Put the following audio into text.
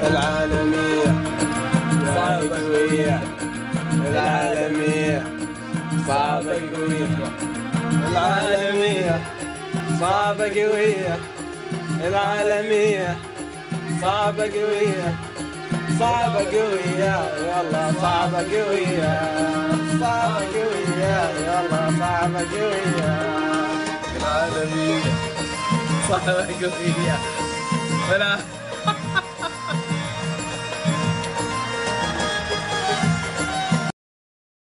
العالمية صعبة قوية، العالمية صعبة قوية، العالمية صعبة قوية، العالمية صعبة قوية، صعبة قوية يلا صعبة قوية، صعبة قوية يلا صعبة قوية، العالمية صعبة قوية.